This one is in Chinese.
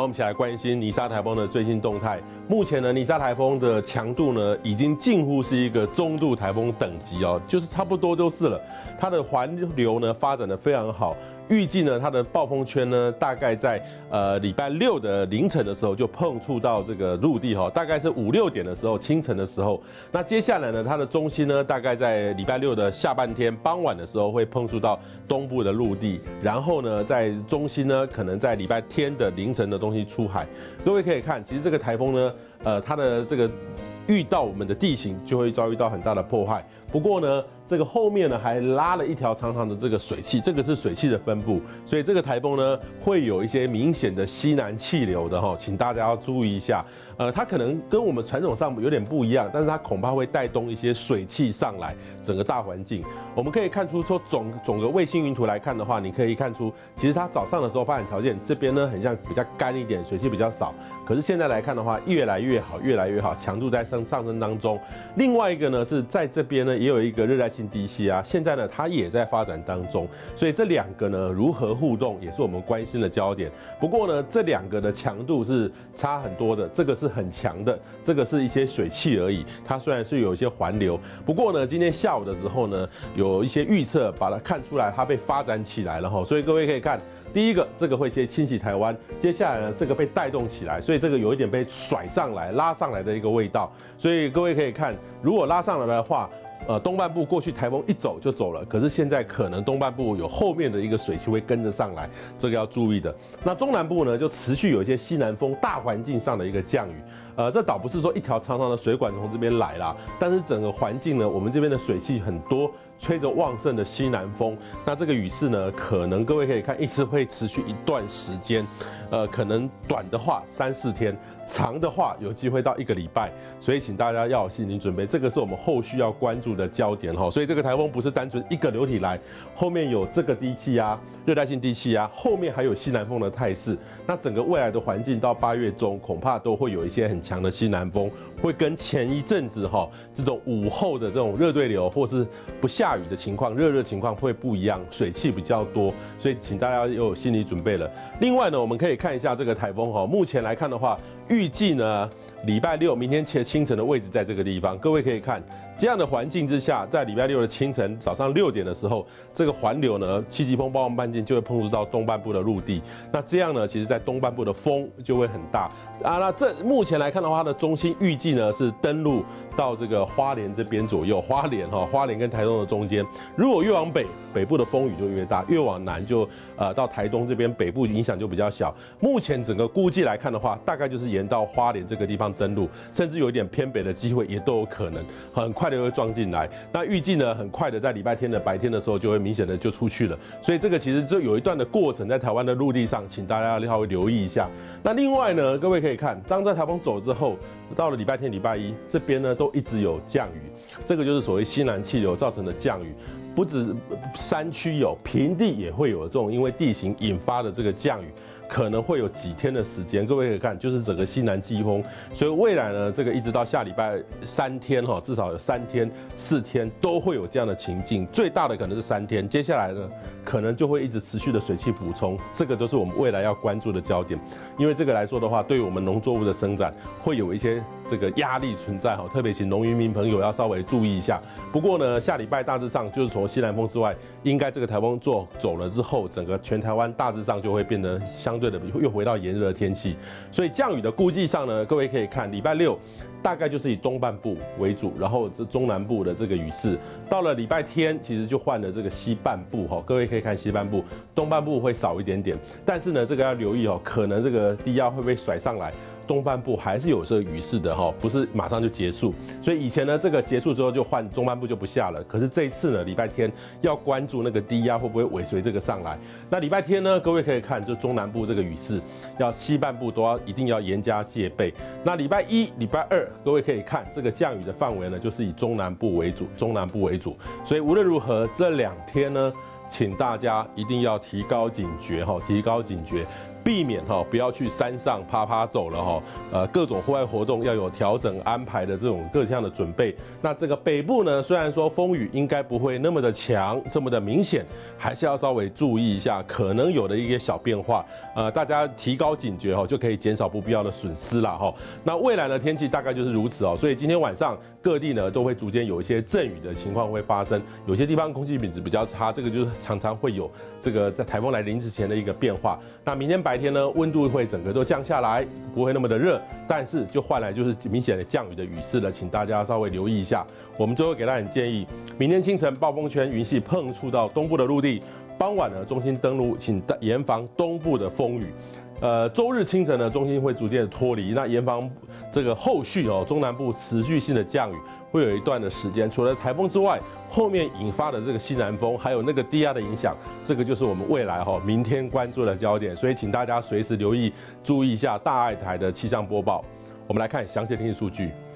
我们一起来关心尼莎台风的最新动态。目前呢，尼莎台风的强度呢，已经近乎是一个中度台风等级哦，就是差不多就是了。它的环流呢发展的非常好。 预计呢，它的暴风圈呢，大概在礼拜六的凌晨的时候就碰触到这个陆地哈，大概是5、6点的时候，清晨的时候。那接下来呢，它的中心呢，大概在礼拜六的下半天傍晚的时候会碰触到东部的陆地，然后呢，在中心呢，可能在礼拜天的凌晨的东西出海。各位可以看，其实这个台风呢，它的这个遇到我们的地形就会遭遇到很大的破坏。不过呢， 这个后面呢还拉了一条长长的这个水汽，这个是水汽的分布，所以这个台风呢会有一些明显的西南气流的哈，请大家要注意一下。它可能跟我们传统上有点不一样，但是它恐怕会带动一些水汽上来，整个大环境。我们可以看出说总个卫星云图来看的话，你可以看出，其实它早上的时候发展条件这边呢很像比较干一点，水汽比较少。可是现在来看的话，越来越好，越来越好，强度在上升当中。另外一个呢是在这边呢也有一个热带性低气压，现在呢它也在发展当中，所以这两个呢如何互动也是我们关心的焦点。不过呢这两个的强度是差很多的，这个是很强的，这个是一些水汽而已。它虽然是有一些环流，不过呢今天下午的时候呢有一些预测把它看出来，它被发展起来了哈。所以各位可以看。 第一个，这个会先侵袭台湾，接下来呢，这个被带动起来，所以这个有一点被甩上来、拉上来的一个味道。所以各位可以看，如果拉上来的话，东半部过去台风一走就走了，可是现在可能东半部有后面的一个水汽会跟着上来，这个要注意的。那中南部呢，就持续有一些西南风，大环境上的一个降雨。这倒不是说一条长长的水管从这边来啦，但是整个环境呢，我们这边的水汽很多。 吹着旺盛的西南风，那这个雨势呢，可能各位可以看，一直会持续一段时间，可能短的话3、4天，长的话有机会到1个礼拜，所以请大家要有心理准备，这个是我们后续要关注的焦点哈。所以这个台风不是单纯一个流体来，后面有这个低气压、热带性低气压，后面还有西南风的态势，那整个未来的环境到8月中，恐怕都会有一些很强的西南风，会跟前一阵子哈这种午后的这种热对流或是不下 下雨的情况、热情况会不一样，水汽比较多，所以请大家要有心理准备了。另外呢，我们可以看一下这个台风哈，目前来看的话，预计呢礼拜六明天清晨的位置在这个地方，各位可以看。 这样的环境之下，在礼拜六的清晨早上6点的时候，这个环流呢，七级风暴风半径就会碰触到东半部的陆地。那这样呢，其实在东半部的风就会很大啊。那这目前来看的话，它的中心预计呢是登陆到这个花莲这边左右，花莲跟台东的中间。如果越往北，北部的风雨就越大；越往南就到台东这边北部影响就比较小。目前整个估计来看的话，大概就是沿到花莲这个地方登陆，甚至有一点偏北的机会也都有可能，很快。 就会撞进来，那预计呢，很快的在礼拜天的白天的时候，就会明显的就出去了。所以这个其实就有一段的过程，在台湾的陆地上，请大家稍微留意一下。那另外呢，各位可以看，当这台风走之后，到了礼拜天、礼拜一这边呢，都一直有降雨，这个就是所谓西南气流造成的降雨。 不止山区有，平地也会有这种因为地形引发的这个降雨，可能会有几天的时间。各位可以看，就是整个西南季风，所以未来呢，这个一直到下礼拜3天哈，至少有3天、4天都会有这样的情境。最大的可能是3天，接下来呢，可能就会一直持续的水汽补充，这个都是我们未来要关注的焦点。因为这个来说的话，对于我们农作物的生长会有一些这个压力存在哈，特别请农渔民朋友要稍微注意一下。不过呢，下礼拜大致上就是从 西南风之外，应该这个台风走了之后，整个全台湾大致上就会变得相对的又回到炎热的天气。所以降雨的估计上呢，各位可以看礼拜六大概就是以东半部为主，然后这中南部的这个雨势，到了礼拜天其实就换了这个西半部哈。各位可以看西半部，东半部会少一点点，但是呢，这个要留意哦，可能这个低压会被甩上来。 东半部还是有这个雨势的哈，不是马上就结束。所以以前呢，这个结束之后就换中半部就不下了。可是这一次呢，礼拜天要关注那个低压会不会尾随这个上来。那礼拜天呢，各位可以看，就中南部这个雨势，要西半部都一定要严加戒备。那礼拜一、礼拜二，各位可以看这个降雨的范围呢，就是以中南部为主，中南部为主。所以无论如何，这2天呢，请大家一定要提高警觉哈，提高警觉。 避免不要去山上趴趴走了各种户外活动要有调整安排的这种各项的准备。那这个北部呢，虽然说风雨应该不会那么的强，这么的明显，还是要稍微注意一下可能有的一些小变化。大家提高警觉就可以减少不必要的损失啦那未来的天气大概就是如此所以今天晚上各地呢都会逐渐有一些阵雨的情况会发生，有些地方空气品质比较差，这个就是常常会有这个在台风来临之前的一个变化。那明天白天呢，温度会整个都降下来，不会那么的热，但是就换来就是明显的降雨的雨势了，请大家稍微留意一下。我们最后给大家建议，明天清晨暴风圈云系碰触到东部的陆地，傍晚呢中心登陆，请严防东部的风雨。周日清晨呢，中心会逐渐脱离，那严防这个后续中南部持续性的降雨会有一段的时间。除了台风之外，后面引发的这个西南风，还有那个低压的影响，这个就是我们未来明天关注的焦点。所以请大家随时留意，注意一下大爱台的气象播报。我们来看详细的天气数据。